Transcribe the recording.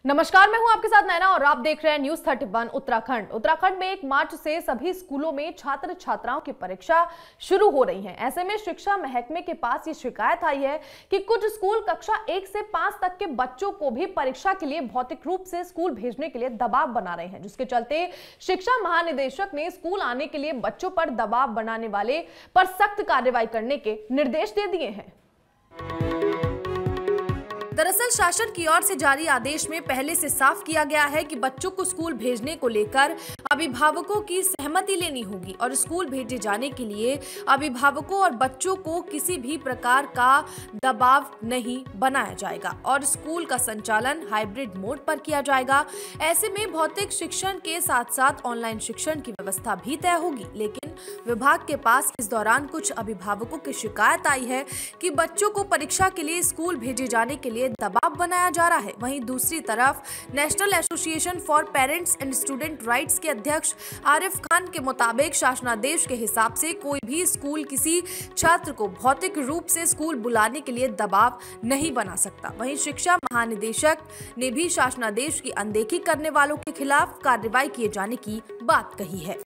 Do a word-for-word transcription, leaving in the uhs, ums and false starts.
नमस्कार, मैं हूं आपके साथ नैना और आप देख रहे हैं news thirty one Uttarakhand. Uttarakhand में एक मार्च से सभी स्कूलों में छात्र छात्राओं की परीक्षा शुरू हो रही है। ऐसे में शिक्षा महकमे के पास ये शिकायत आई है कि कुछ स्कूल कक्षा एक से पांच तक के बच्चों को भी परीक्षा के लिए भौतिक रूप से स्कूल भेजने के लिए दबाव बना रहे हैं, जिसके चलते शिक्षा महानिदेशक ने स्कूल आने के लिए बच्चों पर दबाव बनाने वाले पर सख्त कार्रवाई करने के निर्देश दे दिए हैं। दरअसल शासन की ओर से जारी आदेश में पहले से साफ किया गया है कि बच्चों को स्कूल भेजने को लेकर अभिभावकों की सहमति लेनी होगी और स्कूल भेजे जाने के लिए अभिभावकों और बच्चों को किसी भी प्रकार का दबाव नहीं बनाया जाएगा और स्कूल का संचालन हाइब्रिड मोड पर किया जाएगा। ऐसे में भौतिक शिक्षण के साथ साथ ऑनलाइन शिक्षण की व्यवस्था भी तय होगी। लेकिन विभाग के पास इस दौरान कुछ अभिभावकों की शिकायत आई है कि बच्चों को परीक्षा के लिए स्कूल भेजे जाने के लिए दबाव बनाया जा रहा है। वहीं दूसरी तरफ national association for parents and student rights के अध्यक्ष आरिफ खान के मुताबिक शासनादेश के हिसाब से कोई भी स्कूल किसी छात्र को भौतिक रूप से स्कूल बुलाने के लिए दबाव नहीं बना सकता। वहीं शिक्षा महानिदेशक ने भी शासनादेश की अनदेखी करने वालों के खिलाफ कार्रवाई किए जाने की बात कही है।